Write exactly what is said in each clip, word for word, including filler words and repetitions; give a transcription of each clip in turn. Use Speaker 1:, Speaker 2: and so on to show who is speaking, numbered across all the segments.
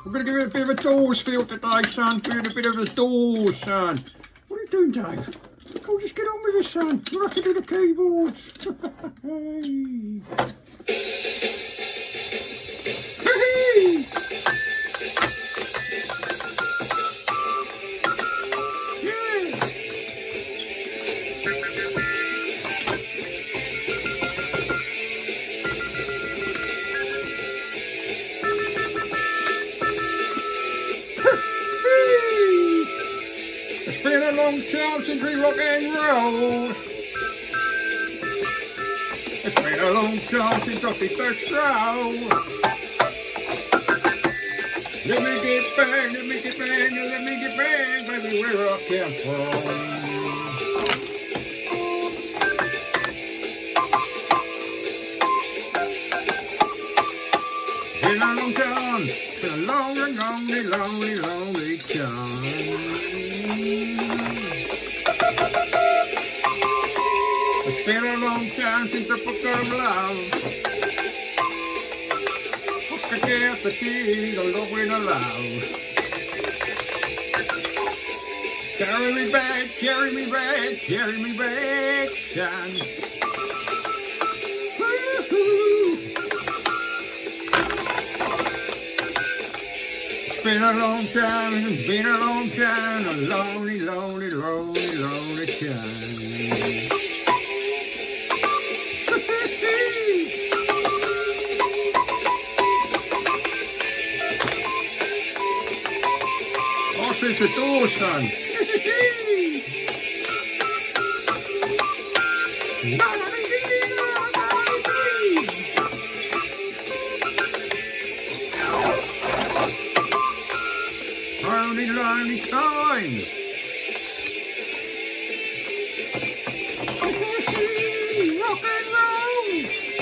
Speaker 1: I'm going to give it a bit of a doors feel today, son. Doing a bit of a doors, son. What are you doing, Dave? Go, just get on with it, son. You'll have to do the keyboards. Hey. Hey. It's been a long time since we rock and roll. It's been a long time since I did that stroll. Let me get back, let me get back, let me get back, baby, where I came from. Been a long time, been a long, lonely, lonely, lonely time. It's been a long time since I put of love. I get out the keys, I love when I love. Carry me back, carry me back, carry me back, son. It's been a long time, it's been a long time, a lonely, lonely, lonely, lonely time. Oh, since the door, son. Lonely, lonely time. Rock and roll.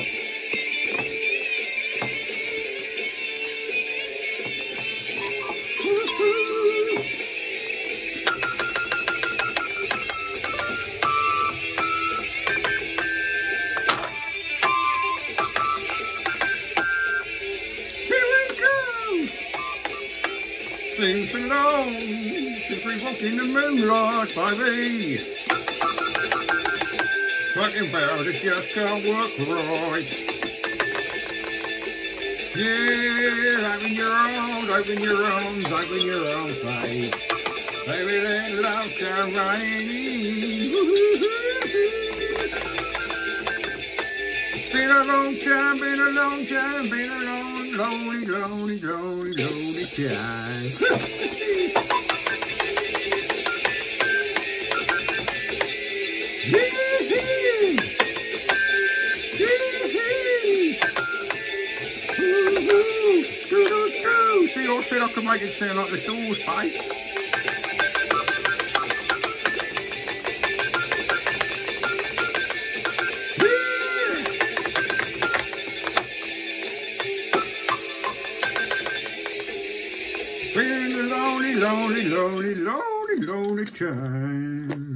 Speaker 1: Seems so long since we walked in the moonlight, baby. Talking about it just can't work right. Yeah, open your arms, open your arms, open your arms, babe. Baby, let love come running in. It's been a long time, been a long time, been a long, lonely, lonely, lonely, lonely time. See, I said I could make it sound like the Doors, babe. Been a lonely, lonely, lonely, lonely, lonely time.